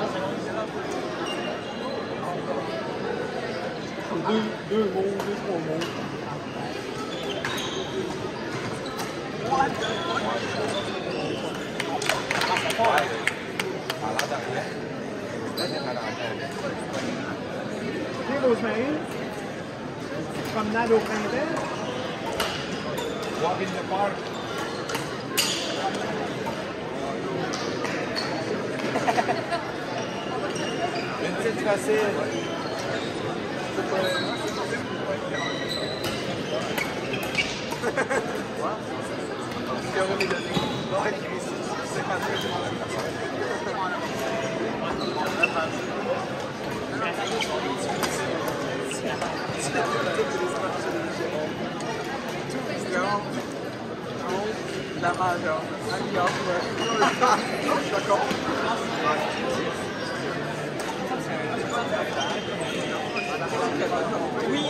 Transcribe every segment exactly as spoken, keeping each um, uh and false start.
Deux, deux mots, deux, trois mots. Tu sais, Rosemary, promenade au printemps. Walk in the park. Une petite facile. La majeure. D'accord. Oui.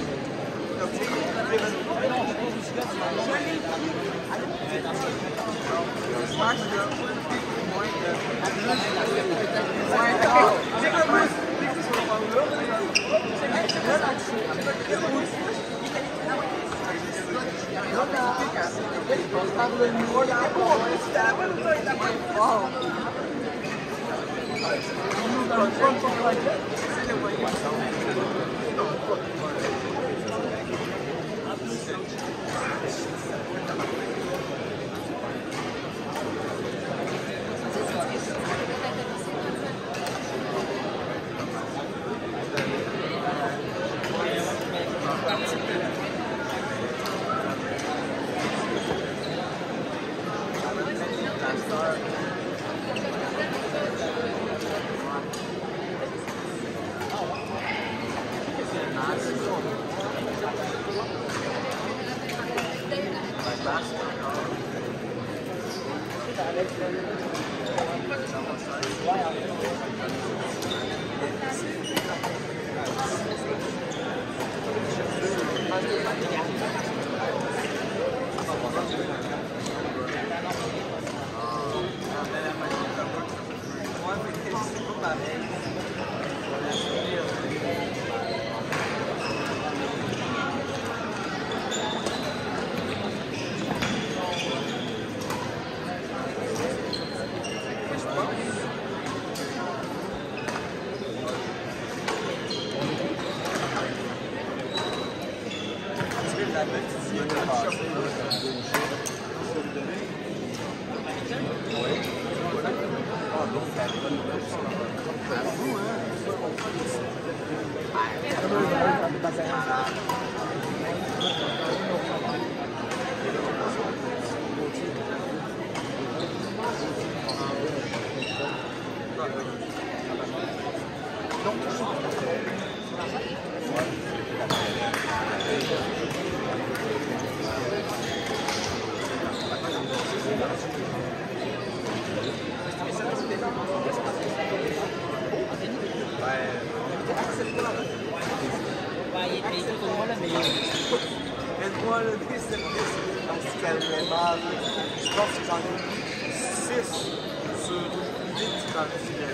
Aide-moi le déceptif, parce qu'elle fait mal. Je pense que j'en ai six sur huit dans le fidèle.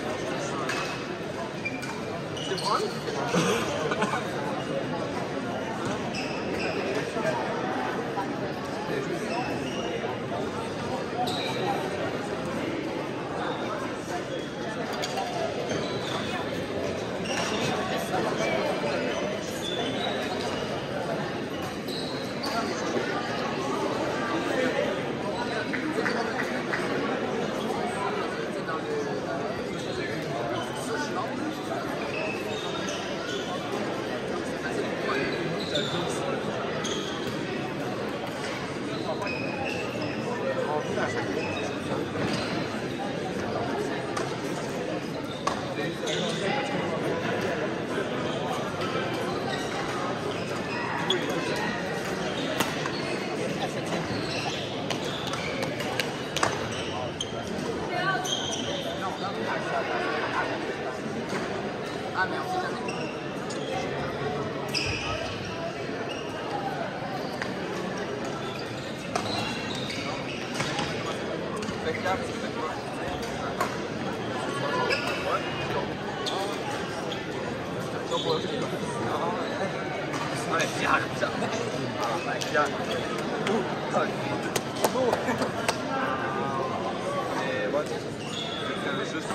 C'est bon? Ah mais on sait jamais. Spectacle, c'est quoi? Ouais, Pierre, Pierre. Ah, ouais, Pierre. Mais ouais, c'est juste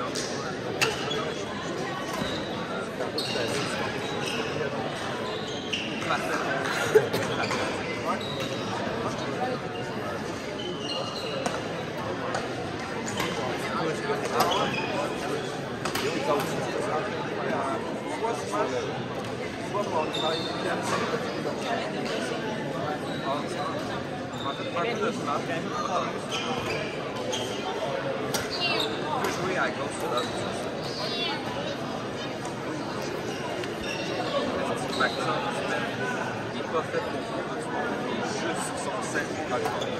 jouer à gauche sur l'autre. Il n'est pas fait pour tout le monde, il est juste son cerveau à côté.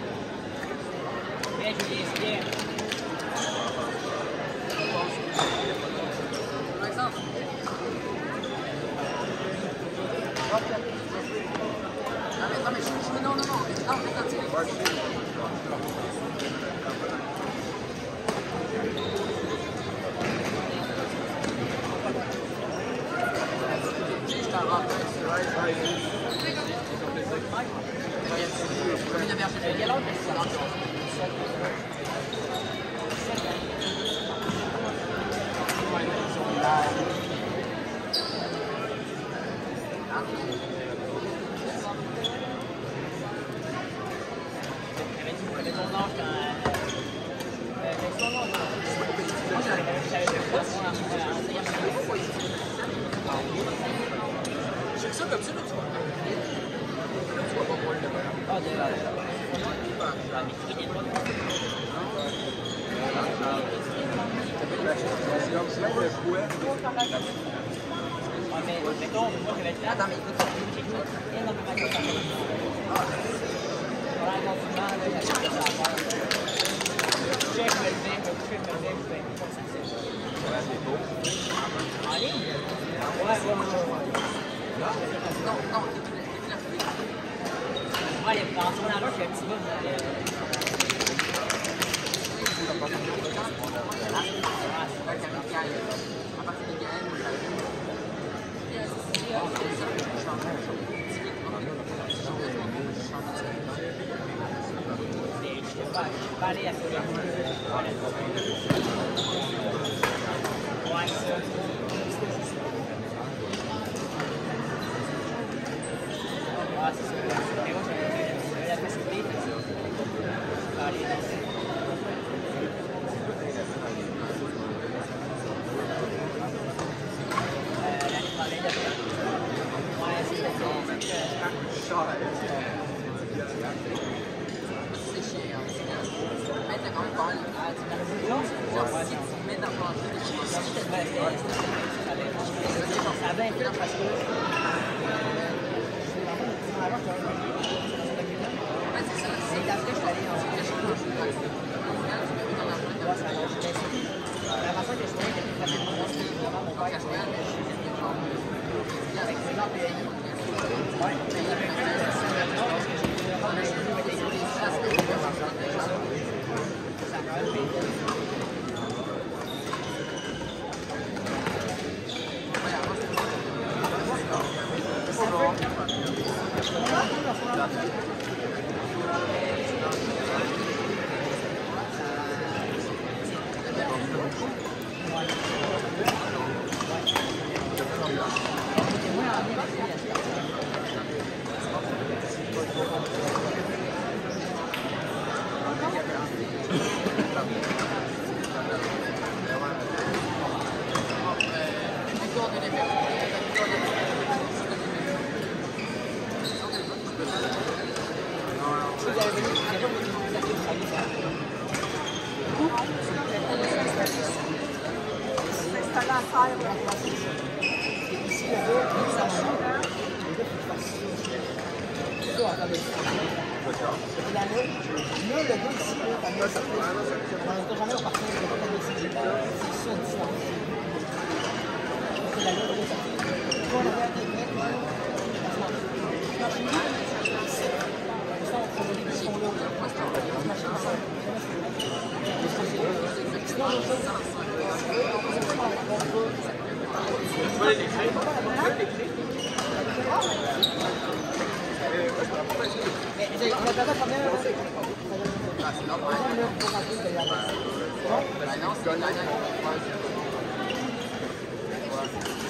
Non mais je non non non non C'est ça comme ça, là, tu vois. Là, tu vas pas voir le meilleur. Ah, de la Allez, dans ce moment-là, je fais un petit peu je vais aller à ce ouais, ça. Ah, c'est ça. Mais moi, j'avais la facilité. Allez, euh, l'année prochaine, ouais, c'est d'accord. C'est chiant. Mais t'as quand même pas mal. Ah, tu m'as dit, si tu mets dans ton jeu, tu vas si tu te mets, ça va être là parce que. Ouais, c'est ça. C'est après, je suis allé en Suisse, je suis allé dans la boîte. L'avantage que je voyais, c'était très bien pour moi, c'était vraiment mon père qui jouait, mais je suis venu genre. Avec ses gens, puis ouais, il y avait plus de parce que j'ai vraiment le jeu avec les gens. Ça m'a fait. Ouais, l'ai l'écrit. Tu l'as l'écrit. Mais j'ai- on a perdu la première. Ah, c'est normal. Ben non, c'est la dernière.